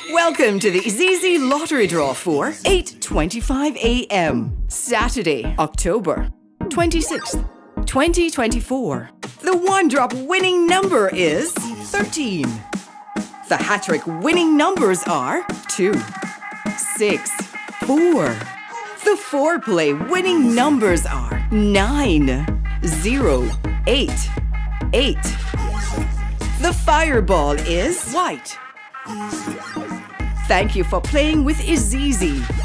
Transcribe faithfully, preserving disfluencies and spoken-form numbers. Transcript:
Welcome to the IZIZZI lottery draw for eight twenty-five a m Saturday, October twenty-sixth, twenty twenty-four. The one-drop winning number is thirteen. The HaTTrik winning numbers are two, six, four. The four-play winning numbers are nine, zero, eight, eight. The fireball is white. Thank you for playing with IZIZZI.